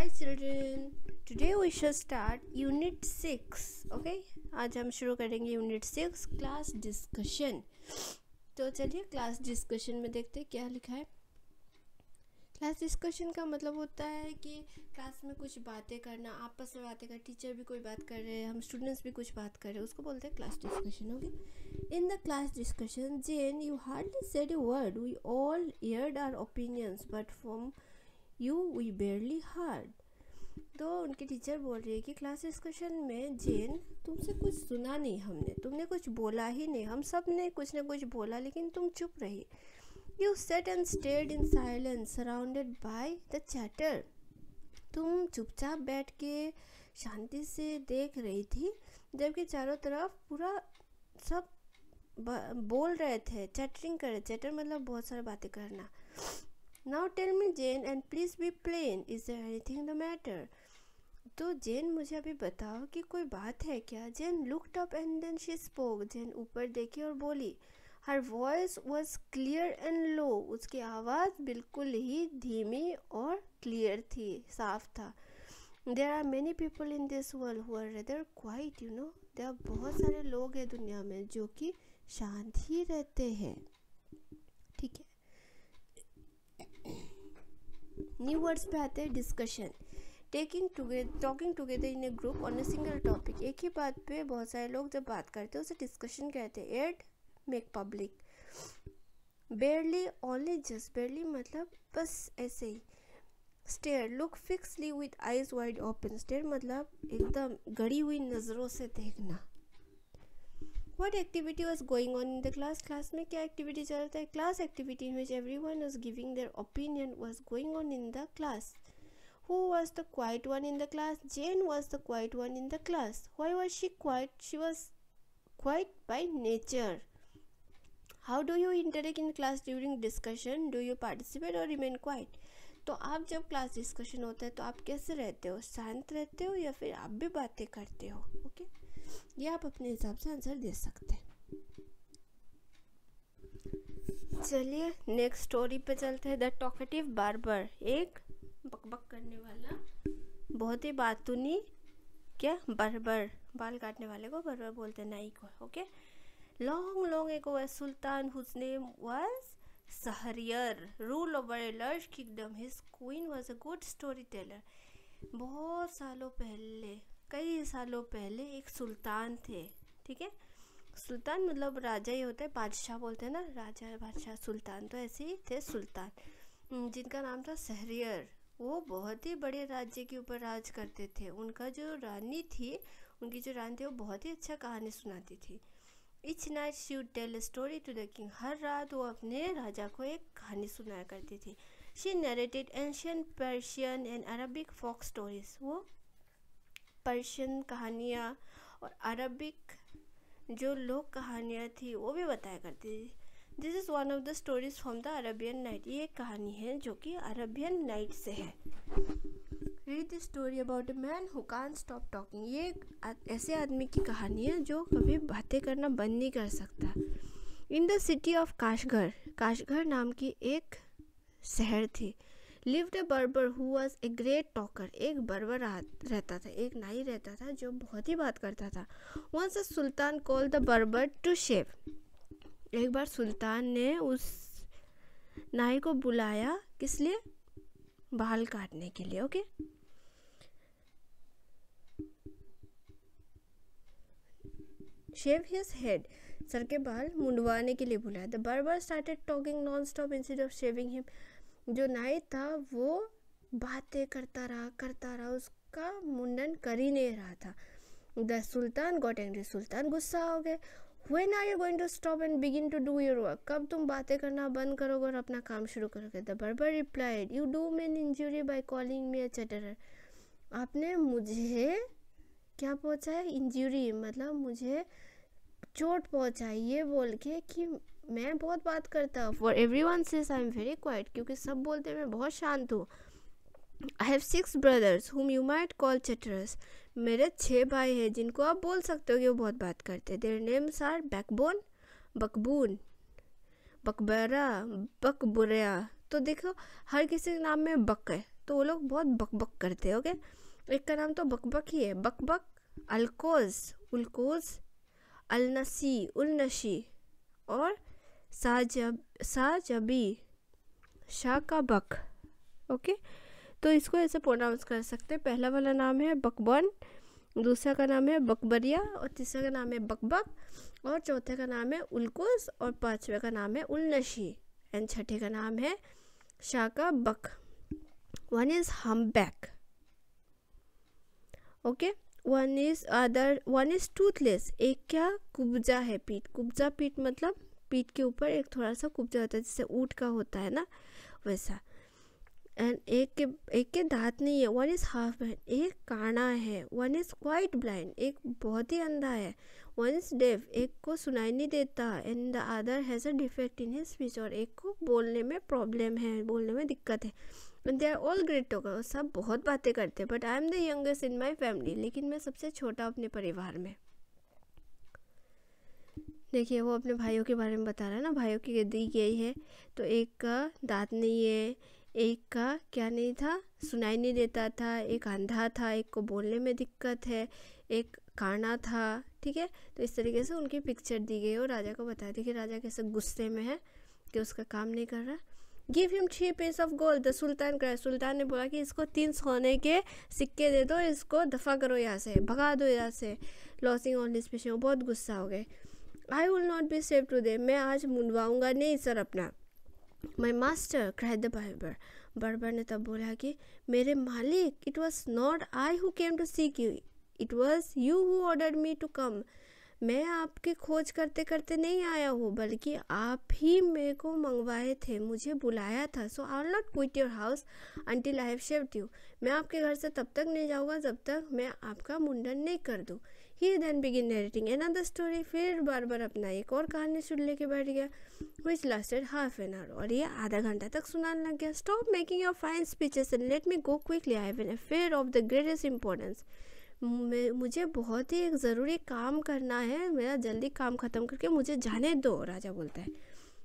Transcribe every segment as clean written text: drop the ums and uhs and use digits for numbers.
Hi children, today we shall start Unit 6. Okay, आज हम शुरू करेंगे Unit 6 क्लास डिस्कशन. तो चलिए क्लास डिस्कशन में देखते हैं क्या लिखा है. क्लास डिस्कशन का मतलब होता है कि क्लास में कुछ बातें करना, आपस में बातें कर, टीचर भी कोई बात कर रहे हैं, हम स्टूडेंट्स भी कुछ बात कर रहे हैं, उसको बोलते हैं class discussion. Okay, in the class discussion when you hardly said a word, we all aired our opinions but from you we barely heard. तो उनके टीचर बोल रही है कि क्लास डिस्कशन में जेन तुमसे कुछ सुना नहीं हमने, तुमने कुछ बोला ही नहीं, हम सब ने कुछ ना कुछ बोला लेकिन तुम चुप रही. You sat and stared in silence surrounded by the chatter. तुम चुपचाप बैठ के शांति से देख रही थी जबकि चारों तरफ पूरा सब बोल रहे थे, चैटरिंग कर रहे. चैटर मतलब बहुत सारी बातें करना. Now tell me Jane and please be plain. Is there anything the matter? तो जेन मुझे अभी बताओ कि कोई बात है क्या. जेन looked up and then she spoke. जेन ऊपर देखी और बोली. Her voice was clear and low. उसकी आवाज़ बिल्कुल ही धीमी और clear थी, साफ था. There are many people in this world who are rather quiet, you know. there are बहुत सारे लोग हैं दुनिया में जो कि शांत ही रहते हैं. ठीक है, न्यू वर्ड्स पे आते हैं. Discussion, talking together in a group on a single topic. एक ही बात पे बहुत सारे लोग जब बात करते हैं उसे डिस्कशन कहते हैं. Aired make public. Barely only just. Barely मतलब बस ऐसे ही. Stare look fixedly with eyes wide open. Stare मतलब एकदम गड़ी हुई नज़रों से देखना. What activity was going on in the class? Class में क्या एक्टिविटी चल रहा है? Class activity in which everyone was giving their opinion was going on in the class. Who was the quiet one in the class? Jane was the quiet one in the class. Why was she quiet? She was quiet by nature. How do you interact in class during discussion? Do you participate or remain quiet? तो आप जब class discussion होता है तो आप कैसे रहते हो? शांत रहते हो या फिर आप भी बातें करते हो? ओके, ये आप अपने हिसाब से आंसर दे सकते हैं. चलिए नेक्स्ट स्टोरी पे चलते हैं. The talkative barber. एक बकबक करने वाला, बहुत ही बातूनी क्या बार्बर, बाल काटने वाले को बार्बर बोलते हैं, नाई को. Okay, long ago a sultan whose name was Shahryar ruled over a large kingdom. His queen was a good storyteller. बहुत सालों पहले, कई सालों पहले एक सुल्तान थे. ठीक है, सुल्तान मतलब राजा ही होता है, बादशाह बोलते हैं ना, राजा बादशाह सुल्तान. तो ऐसे ही थे सुल्तान जिनका नाम था शहरियर. वो बहुत ही बड़े राज्य के ऊपर राज करते थे. उनका जो रानी थी, उनकी जो रानी थी वो बहुत ही अच्छा कहानी सुनाती थी. Each night she would tell a story to the king. हर रात वो अपने राजा को एक कहानी सुनाया करती थी. She narrated ancient Persian and Arabic folk stories. वो पर्शियन कहानियाँ और अरबिक जो लोक कहानियाँ थी वो भी बताया करती थी. This is one of the stories from the Arabian night. ये एक कहानी है जो कि अरबियन नाइट से है. Read the story about a man who can't stop talking. ये ऐसे आदमी की कहानी है जो कभी बातें करना बंद नहीं कर सकता. In the city of Kashgar. Kashgar नाम की एक शहर थी. Lived a barber who was a great talker. एक बर्बर रहता था, एक नाई रहता था जो बहुत ही बात करता था. Once a sultan called the barber to shave. एक बार सुल्तान ने उस नाई को बुलाया, किस लिए? बाल काटने के लिए. Okay, shave his head. सर के बाल मुंडवाने के लिए बुलाया. The barber started talking non stop instead of shaving him. जो नाई था वो बातें करता रहा, उसका मुंडन कर ही नहीं रहा था. The sultan got angry. सुल्तान गुस्सा हो गए. When are you going to stop and begin to do your work? कब तुम बातें करना बंद करोगे और अपना काम शुरू करोगे? The barber replied, You do me an injury by calling me a chatterer. आपने मुझे क्या पहुंचाया? इंजरी मतलब मुझे चोट पहुंचाई ये बोल के कि मैं बहुत बात करता हूँ. For everyone says I am very quiet. क्योंकि सब बोलते मैं बहुत शांत हूँ. I have 6 brothers whom you might call chatterers. मेरे 6 भाई हैं जिनको आप बोल सकते हो कि वो बहुत बात करते हैं. Their names are बैकबोन, बकबून, बकबरा, बकबुरिया. तो देखो हर किसी के नाम में बक है, तो वो लोग बहुत बकबक करते हैं। ओके, एक का नाम तो बकबक ही है, बकबक, अलकोज, उल्कोज, अलनसी, उलनशी, और साजबी, शाकाबक। ओके, तो इसको ऐसे प्रोनाउंस कर सकते हैं। पहला वाला नाम है बकबन, दूसरा का नाम है बकबरिया, और तीसरा का नाम है बकबक, और चौथे का नाम है उल्कुस, और पांचवे का नाम है उलनशी, एंड छठे का नाम है शाकाबक। One is humpback, okay, one is toothless. एक क्या, कुब्जा है, पीठ, कुब्जा पीठ मतलब पीठ के ऊपर एक थोड़ा सा कुब्जा होता है, जैसे ऊँट का होता है ना, वैसा। एंड एक के दांत नहीं है। वन इज हाफ ब्लाइंड, एक काना है। वन इज क्वाइट ब्लाइंड, एक बहुत ही अंधा है। वन इज डेफ, एक को सुनाई नहीं देता। And the other has a defect in his speech, और एक को बोलने में प्रॉब्लम है, बोलने में दिक्कत है। And they are all great talker, सब बहुत बातें करते हैं। But I am the youngest in my family, लेकिन मैं सबसे छोटा अपने परिवार में। देखिए वो अपने भाइयों के बारे में बता रहा है ना, भाइयों की गिनती यही है। तो एक का दांत नहीं है, एक का क्या नहीं था, सुनाई नहीं देता था, एक अंधा था, एक को बोलने में दिक्कत है, एक काना था। ठीक है, तो इस तरीके से उनकी पिक्चर दी गई और राजा को बताया। देखिए राजा कैसे गुस्से में है कि उसका काम नहीं कर रहा। Give him 3 piece of gold, the sultan cried, सुल्तान ने बोला कि इसको 3 सोने के सिक्के दे दो, इसको दफ़ा करो यहाँ से, भगा दो यहाँ से। लॉसिंग ऑन हिज पेशेंट, बहुत गुस्सा हो गए। I will not be shave today, मैं आज मुंडवाऊंगा नहीं सर अपना। My master cried the barber, barber ने तब बोला कि मेरे मालिक, it was not I who came to seek you, it was you who ordered me to come. मैं आपकी खोज करते करते नहीं आया हूँ, बल्कि आप ही मेरे को मंगवाए थे, मुझे बुलाया था। So I will not quit your house until I have shaved you, मैं आपके घर से तब तक नहीं जाऊँगा जब तक मैं आपका मुंडन नहीं कर दूँ। He then begin narrating another story, फिर बार अपना एक और कहानी सुन लेके बैठ गया, which lasted half an hour, और ये आधा घंटा तक सुनाने लग गया। Stop making your fine speeches and let me go quickly, I have an affair of the greatest importance. मुझे बहुत ही एक ज़रूरी काम करना है, मेरा जल्दी काम ख़त्म करके मुझे जाने दो, राजा बोलता है।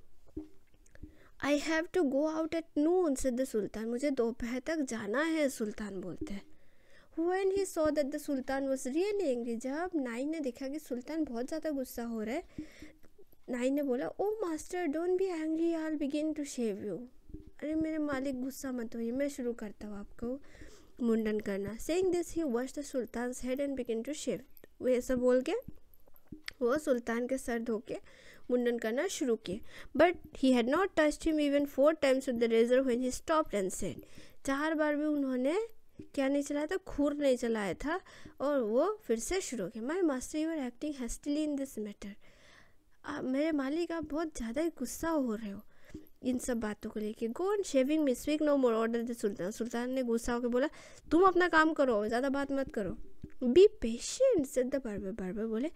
I have to go out at noon, said the sultan, मुझे दोपहर तक जाना है, सुल्तान बोलते हैं। When he saw that the Sultan was really angry, जब नाइन ने देखा कि सुल्तान बहुत ज़्यादा गुस्सा हो रहा है, नाइन ने बोला, oh master don't be angry, I will begin to shave you. अरे मेरे मालिक गुस्सा मत होइए, मैं शुरू करता हूँ आपको मुंडन करना। Saying this, he washed the Sultan's head and began to shave. वो ऐसा बोल के वो सुल्तान के सर धो के मुंडन करना शुरू किए। But he had not touched him even 4 times with the razor when he stopped and said, 4 बार भी उन्होंने क्या नहीं चलाया था, खूर नहीं चलाया था, और वो फिर से शुरू हो गया। My master you are acting hastily in this matter, मेरे मालिक आप बहुत ज़्यादा ही गुस्सा हो रहे हो इन सब बातों को लेके। Go on shaving me, speak no more, order the sultan. सुल्तान ने गुस्सा होकर बोला, तुम अपना काम करो, ज़्यादा बात मत करो। Be patient, said the barber, barber बोले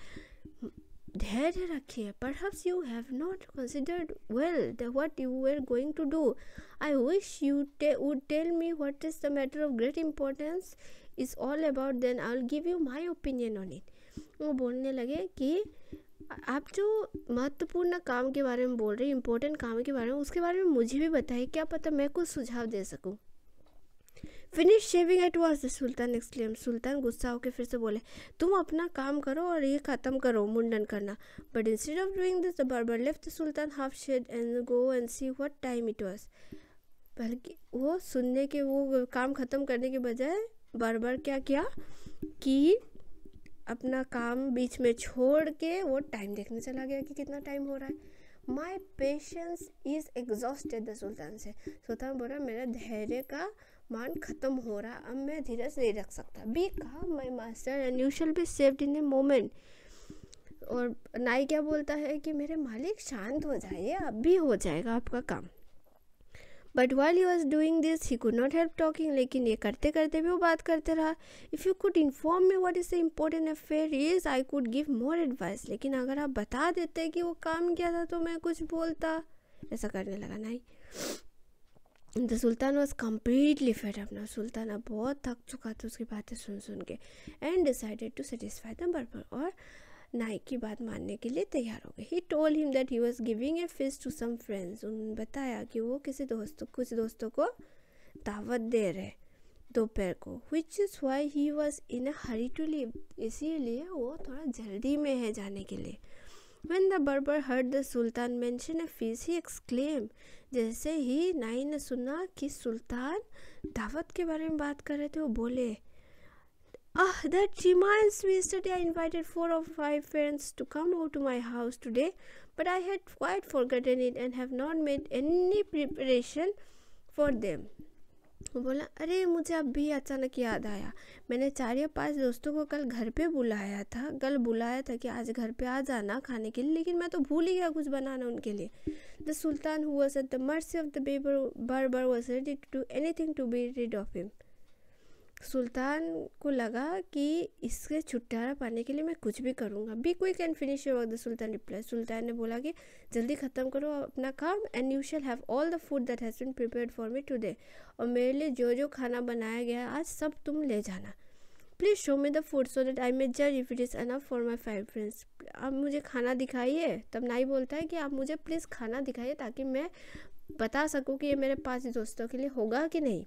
धैर्य रखिए। Perhaps you have not considered well what you were going to do, I wish you would tell me what is the matter of great importance is all about, then I will give you my opinion on it. वो बोलने लगे कि आप जो महत्वपूर्ण काम के बारे में बोल रहे हैं, इंपॉर्टेंट काम के बारे में, उसके बारे में मुझे भी बताइए, क्या पता मैं कुछ सुझाव दे सकूं। Finish shaving at once, the sultan exclaim, सुल्तान गुस्सा होकर फिर से बोले, तुम अपना काम करो और ये ख़त्म करो मुंडन करना। But instead of doing this the barber left the sultan half shaved and go and see what time it was. बल्कि वो सुनने के, वो काम ख़त्म करने के बजाय बार्बर क्या किया कि अपना काम बीच में छोड़ के वो टाइम देखने चला गया कि कितना टाइम हो रहा है। My patience is exhausted, the sultan से, सुल्तान बोला मेरा धैर्य का मान ख़त्म हो रहा, अब मैं धीरज नहीं रख सकता। बी कहा my master and you shall be shaved in a moment, और नाई क्या बोलता है कि मेरे मालिक शांत हो जाइए, अब भी हो जाएगा आपका काम। But while he was doing this he could not help talking, लेकिन ये करते करते भी वो बात करते रहा। If you could inform me what is the important affair is, I could give more advice, लेकिन अगर आप बता देते कि वो काम क्या था तो मैं कुछ बोलता। ऐसा करने लगा नहीं। The sultan was completely fed up now, सुल्तान अब बहुत थक चुका था उसकी बातें सुन सुन के। And decided to satisfy the barber, और नाई की बात मानने के लिए तैयार हो गए। He told him that he was giving a feast to some friends, उन्होंने बताया कि वो कुछ दोस्तों को दावत दे रहे दोपहर को, which is why he was in a hurry to leave, इसीलिए वो थोड़ा जल्दी में है जाने के लिए। When the barber heard the Sultan mention a feast, he exclaimed, जैसे ही नाई ने सुना कि सुल्तान दावत के बारे में बात कर रहे थे, वो बोले, that reminds me, yesterday I invited 4 or 5 friends to come over to my house today, but I had quite forgotten it and have not made any preparation for them. वो बोला, अरे मुझे अभी अचानक याद आया, मैंने 4 या 5 दोस्तों को कल घर पे बुलाया था कि आज घर पे आ जाना खाने के लिए, लेकिन मैं तो भूल ही गया कुछ बनाना उनके लिए। The sultan who was at the mercy of the barber was ready to do anything to be rid of him. सुल्तान को लगा कि इससे छुटकारा पाने के लिए मैं कुछ भी करूँगा। Be quick and finish your work, the sultan reply. सुल्तान ने बोला कि जल्दी ख़त्म करो अपना काम, and you shall have all the food that has been prepared for me today, और मेरे लिए जो जो खाना बनाया गया आज सब तुम ले जाना। Please show me the food so that I may जज if it is enough for my 5 friends. आप मुझे खाना दिखाइए। तब नाई बोलता है कि आप मुझे प्लीज़ खाना दिखाइए ताकि मैं बता सकूँ कि ये मेरे 5 दोस्तों के लिए होगा कि नहीं।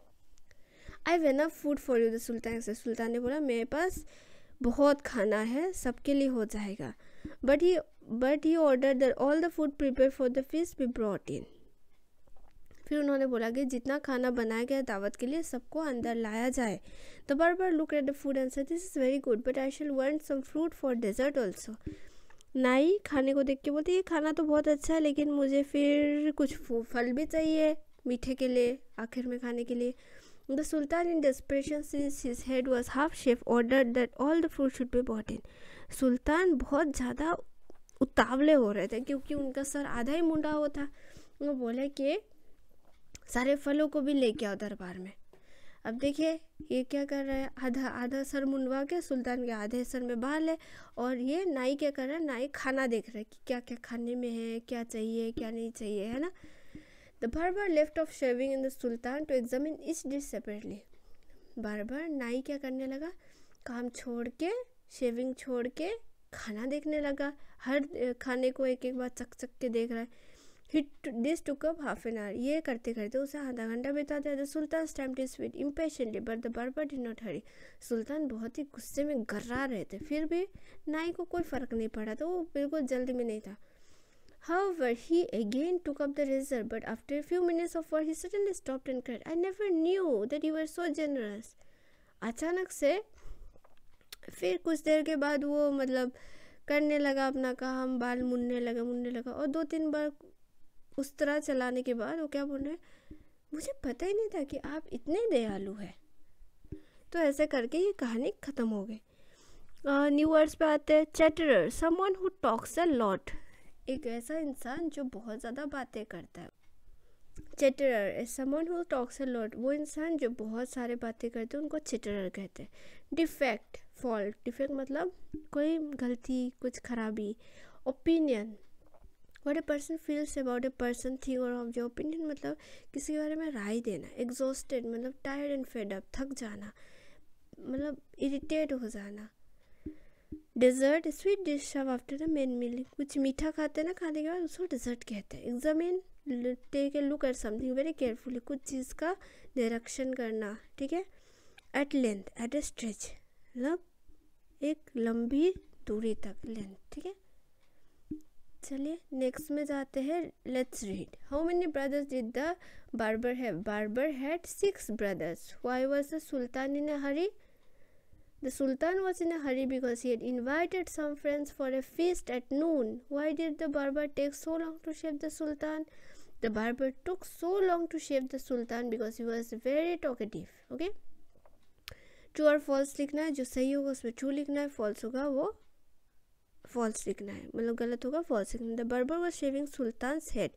I have enough food for you, the sultan से। सुल्तान ने बोला, मेरे पास बहुत खाना है, सबके लिए हो जाएगा। But he order that all the food prepare for the feast be brought in. फिर उन्होंने बोला कि जितना खाना बनाया गया दावत के लिए सबको अंदर लाया जाए। The barber look at the food and said, this is very good, but I shall want some fruit for dessert also. नाई खाने को देख के बोलती, ये खाना तो बहुत अच्छा है, लेकिन मुझे फिर कुछ फल भी चाहिए मीठे के लिए, आखिर में खाने के लिए। The Sultan, in desperation, since his head was half shaved, ordered that all the fruit should be brought in. सुल्तान बहुत ज़्यादा उतावले हो रहे थे क्योंकि उनका सर आधा ही मुंडा हुआ था। वो बोले कि सारे फलों को भी लेके आओ दरबार में। अब देखिए ये क्या कर रहा है, आधा सर मुंडवा के सुल्तान के आधे सर में बाल है, और ये नाई क्या कर रहा है, नाई खाना देख रहा है कि क्या क्या खाने में है, क्या चाहिए क्या नहीं चाहिए, है ना। The barber left off shaving and the sultan to examine each dish separately. Barber नाई क्या करने लगा, काम छोड़ के, शेविंग छोड़ के खाना देखने लगा। हर खाने को एक एक बार चक के देख रहा है। This took up half an hour. ये करते करते उसे आधा घंटा बिता दिया। The sultan stamped his feet impatiently, but the barber did not hurry. सुल्तान बहुत ही गुस्से में गर्रा रहे थे, फिर भी नाई को कोई फ़र्क नहीं पड़ा, तो वो बिल्कुल जल्दी में नहीं था। However, he again took up the razor, but after a few minutes of work, he suddenly stopped and cried, I never knew that you were so generous. अचानक से फिर कुछ देर के बाद वो मतलब करने लगा अपना काम, बाल मुड़ने लगा, और 2-3 बार उस तरह चलाने के बाद वो क्या बोल रहे, मुझे पता ही नहीं था कि आप इतने दयालु हैं। तो ऐसे करके ये कहानी ख़त्म हो गई। न्यू वर्ड्स पे आते हैं। Chatterer, someone who talks a lot, एक ऐसा इंसान जो बहुत ज़्यादा बातें करता है। Chatterer is someone who talks a lot, वो इंसान जो बहुत सारे बातें करते हैं उनको चैटरर कहते हैं। डिफेक्ट, फॉल्ट, डिफेक्ट मतलब कोई गलती, कुछ खराबी। Opinion, what a person feels about a person, thing और ऑब्जेक्ट। ओपिनियन मतलब किसी के बारे में राय देना। एग्जॉस्टेड मतलब टायर्ड एंड फेड अप, थक जाना, मतलब इरिटेट हो जाना। Dessert, sweet dish of after the main meal, कुछ मीठा खाते हैं ना, खाने के बाद उसको डेजर्ट कहते हैं। Examine, take a look at something very carefully, कुछ चीज़ का निरीक्षण करना, ठीक है। At length, at a stretch मतलब एक लंबी दूरी तक, लेंथ, ठीक है। चलिए नेक्स्ट में जाते हैं। Let's read. How many brothers did the barber have? Barber had 6 brothers. Why was the sultan in a hurry? The sultan was in a hurry because he had invited some friends for a feast at noon. Why did the barber take so long to shave the sultan? The barber took so long to shave the sultan because he was very talkative. Okay? True और false लिखना है, जो सही होगा उसमें true लिखना है, false होगा वो false लिखना है, मतलब गलत होगा false लिखना है। The barber was shaving sultan's head.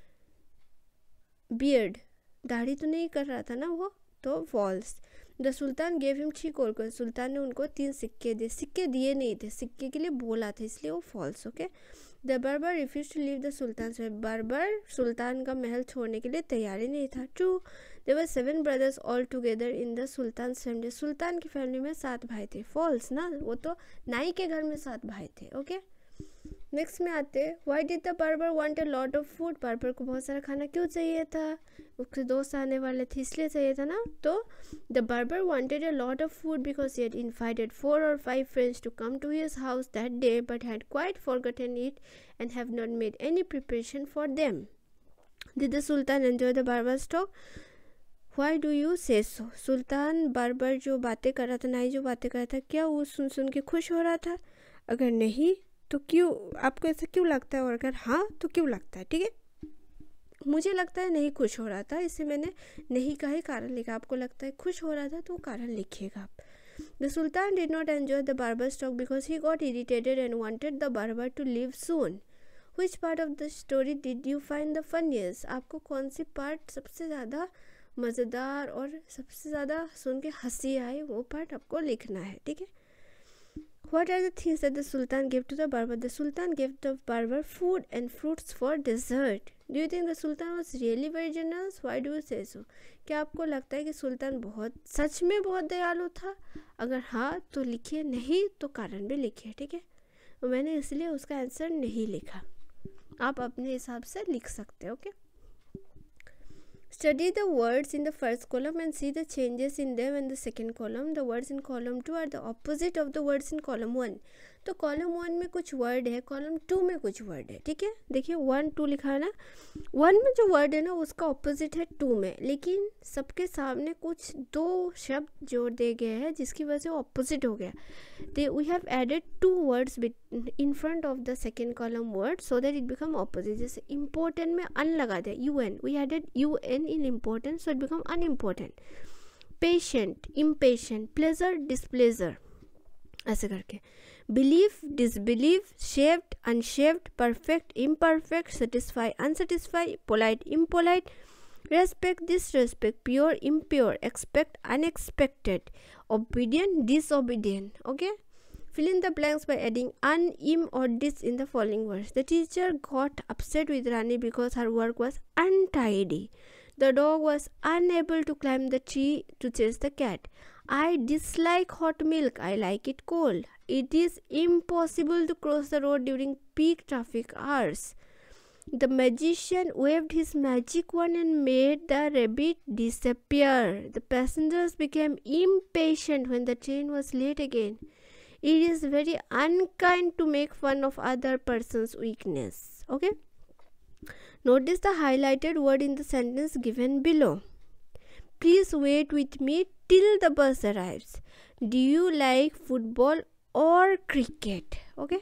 Beard, दाढ़ी तो नहीं कर रहा था ना वो, तो false. The sultan gave him 3 gold coins. सुल्तान ने उनको 3 सिक्के दिए, सिक्के दिए नहीं थे, सिक्के के लिए बोला था, इसलिए वो false. Okay. The barber refuse to leave the sultan, barber सुल्तान का महल छोड़ने के लिए तैयार ही नहीं था। True, there were 7 brothers all together in the sultan family, सुल्तान की फैमिली में 7 भाई थे। फॉल्स ना, वो तो नाई के घर में 7 भाई थे। ओके। नेक्स्ट में आते हैं, why did the barber want a lot of food, barber को बहुत सारा खाना क्यों चाहिए था, उसके दोस्त आने वाले थे इसलिए चाहिए था ना। तो the barber wanted a lot of food because he had invited 4 or 5 friends to come to his house that day but had quite forgotten it and have not made any preparation for them. Did the sultan enjoy the barber's talk, why do you say so, Sultan barber जो बातें कर रहा था, नाई जो बातें कर रहा था, क्या वो सुन सुन के खुश हो रहा था? अगर नहीं तो क्यों, आपको ऐसा क्यों लगता है, और अगर हाँ तो क्यों लगता है? ठीक है, मुझे लगता है नहीं खुश हो रहा था, इससे मैंने नहीं का ही कारण लिखा। आपको लगता है खुश हो रहा था तो कारण लिखिएगा आप। The sultan did not enjoy the barber's talk because he got irritated and wanted the barber to leave soon. Which part of the story did you find the funniest, आपको कौन सी पार्ट सबसे ज़्यादा मज़ेदार और सबसे ज़्यादा सुन के हंसी आई, वो पार्ट आपको लिखना है। ठीक है, what are the things that the sultan gave to the barber? The sultan gave the barber food and fruits for dessert. Do you think the sultan was really very generous? Why do you say so? क्या आपको लगता है कि सुल्तान बहुत सच में बहुत दयालु था? अगर हाँ तो लिखिए, नहीं तो कारण भी लिखिए। ठीक है, मैंने इसलिए उसका आंसर नहीं लिखा, आप अपने हिसाब से लिख सकते हो। Okay, study the words in the first column and see the changes in them in the second column. The words in column 2 are the opposite of the words in column 1. तो कॉलम 1 में कुछ word है, column 2 में कुछ word है। ठीक है, देखिए 1 2 लिखा है ना, 1 में जो वर्ड है ना उसका ऑपोजिट है 2 में, लेकिन सबके सामने कुछ 2 शब्द जोड़ दिए गए हैं जिसकी वजह से ऑपोजिट हो गया। We have added 2 words in front of the second column word so that it become opposite. जैसे इम्पोर्टेंट में अन लगा दिया, UN, we added UN in important so it become unimportant. Patient impatient, pleasure displeasure, ऐसे करके। Believe disbelieve, shaved unshaved, perfect imperfect, satisfy unsatisfy, polite impolite, respect disrespect, pure impure, expect unexpected, obedient disobedient. Okay, fill in the blanks by adding un, im or dis in the following words. The teacher got upset with Rani because her work was untidy. The dog was unable to climb the tree to chase the cat. I dislike hot milk. I like it cold. It is impossible to cross the road during peak traffic hours. The magician waved his magic wand and made the rabbit disappear. The passengers became impatient when the train was late again. It is very unkind to make fun of other person's weakness. Okay, notice the highlighted word in the sentence given below. Please wait with me till the bus arrives. Do you like football or cricket? Okay,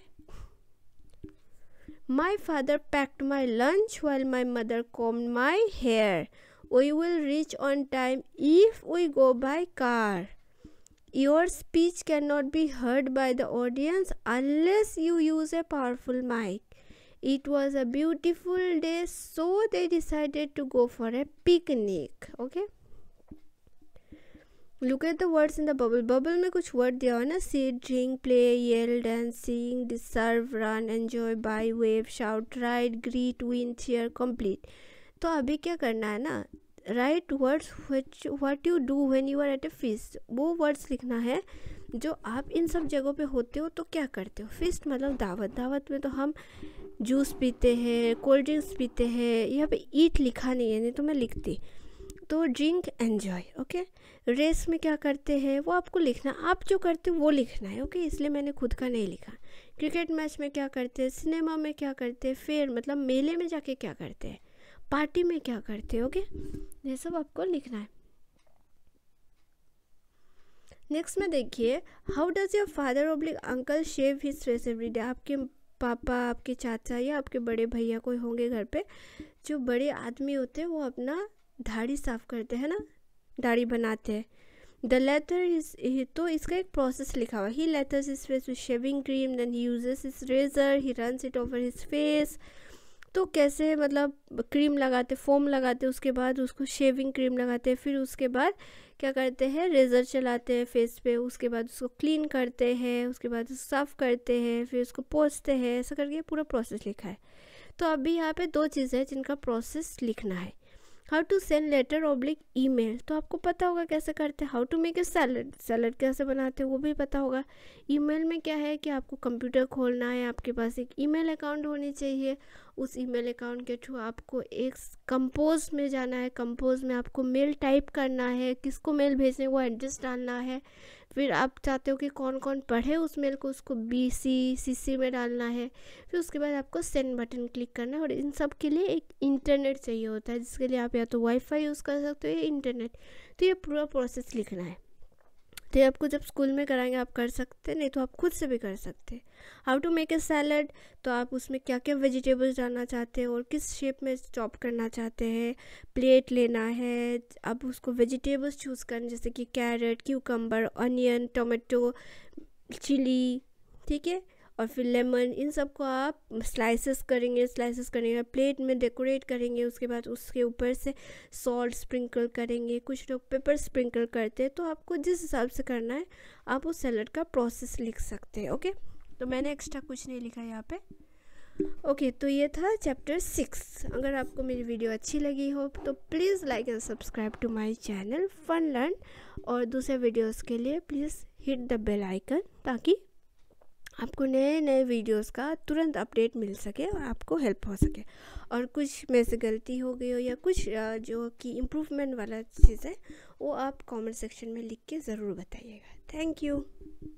my father packed my lunch while my mother combed my hair. We will reach on time if we go by car. Your speech cannot be heard by the audience unless you use a powerful mic. It was a beautiful day, so they decided to go for a picnic. Okay, look at the words in the bubble. Bubble में कुछ word दिया हुआ ना, sit, drink, play, yell, dance, sing, deserve, run, enjoy, buy, wave, shout, ride, greet, win, cheer, complete. तो अभी क्या करना है ना, write words what you do when you are at a feast, वो वर्ड्स लिखना है जो आप इन सब जगहों पे होते हो तो क्या करते हो। फीस्ट मतलब दावत, दावत में तो हम जूस पीते हैं, कोल्ड ड्रिंक्स पीते हैं, यहाँ पे ईट लिखा नहीं है, नहीं तो मैं लिखती। तो ड्रिंक एन्जॉय। ओके, रेस में क्या करते हैं वो आपको लिखना, आप जो करते हो वो लिखना है। ओके, इसलिए मैंने खुद का नहीं लिखा। क्रिकेट मैच में क्या करते हैं, सिनेमा में क्या करते हैं, फेयर मतलब मेले में जाके क्या करते हैं, पार्टी में क्या करते हो। ओके, ये सब आपको लिखना है। नेक्स्ट में देखिए, how does your father oblique uncle shave his face every day. आपके पापा, आपके चाचा या आपके बड़े भैया कोई होंगे घर पे, जो बड़े आदमी होते हैं वो अपना दाढ़ी साफ करते हैं ना, दाढ़ी बनाते हैं। द लेथर इज, तो इसका एक प्रोसेस लिखा हुआ, he lathers his face with shaving cream, then he uses his razor, he runs it over his face. तो कैसे मतलब क्रीम लगाते, फोम लगाते, उसके बाद उसको शेविंग क्रीम लगाते हैं, फिर उसके बाद क्या करते हैं, रेज़र चलाते हैं फेस पे, उसके बाद उसको क्लीन करते हैं, उसके बाद उसको साफ़ करते हैं, फिर उसको पोंछते हैं, ऐसा करके पूरा प्रोसेस लिखा है। तो अभी यहाँ पे 2 चीज़ें हैं जिनका प्रोसेस लिखना है। How to send letter oblique email, तो आपको पता होगा कैसे करते हैं। How to make a salad, salad कैसे बनाते हैं वो भी पता होगा। ईमेल में क्या है कि आपको कंप्यूटर खोलना है, आपके पास एक ईमेल अकाउंट होनी चाहिए। उस ईमेल अकाउंट के थ्रू आपको एक कंपोज में जाना है, कंपोज में आपको मेल टाइप करना है, किसको मेल भेजने वो एड्रेस डालना है। फिर आप चाहते हो कि कौन कौन पढ़े उस मेल को, उसको BC में डालना है। फिर उसके बाद आपको सेंड बटन क्लिक करना है। और इन सब के लिए एक इंटरनेट चाहिए होता है, जिसके लिए आप या तो वाईफाई यूज़ कर सकते हो या इंटरनेट। तो ये पूरा प्रोसेस लिखना है। तो ये आपको जब स्कूल में कराएंगे आप कर सकते हैं, नहीं तो आप खुद से भी कर सकते हैं। How to make a salad, तो आप उसमें क्या क्या वेजिटेबल्स डालना चाहते हैं और किस शेप में चॉप करना चाहते हैं। प्लेट लेना है, आप उसको वेजिटेबल्स चूज़ करना, जैसे कि carrot, cucumber, onion, tomato, chilli, ठीक है। और फिर लेमन, इन सब को आप स्लाइसेस करेंगे, प्लेट में डेकोरेट करेंगे। उसके बाद उसके ऊपर से सॉल्ट स्प्रिंकल करेंगे, कुछ लोग पेपर स्प्रिंकल करते हैं। तो आपको जिस हिसाब से करना है आप उस सैलड का प्रोसेस लिख सकते हैं। ओके, तो मैंने एक्स्ट्रा कुछ नहीं लिखा यहाँ पे। ओके, तो ये था चैप्टर 6। अगर आपको मेरी वीडियो अच्छी लगी हो तो please like and subscribe to my channel fun learn. और दूसरे वीडियोस के लिए please hit the bell icon, ताकि आपको नए नए वीडियोस का तुरंत अपडेट मिल सके और आपको हेल्प हो सके। और कुछ में से गलती हो गई हो या कुछ जो कि इम्प्रूवमेंट वाला चीज़ है वो आप कमेंट सेक्शन में लिख के ज़रूर बताइएगा। Thank you.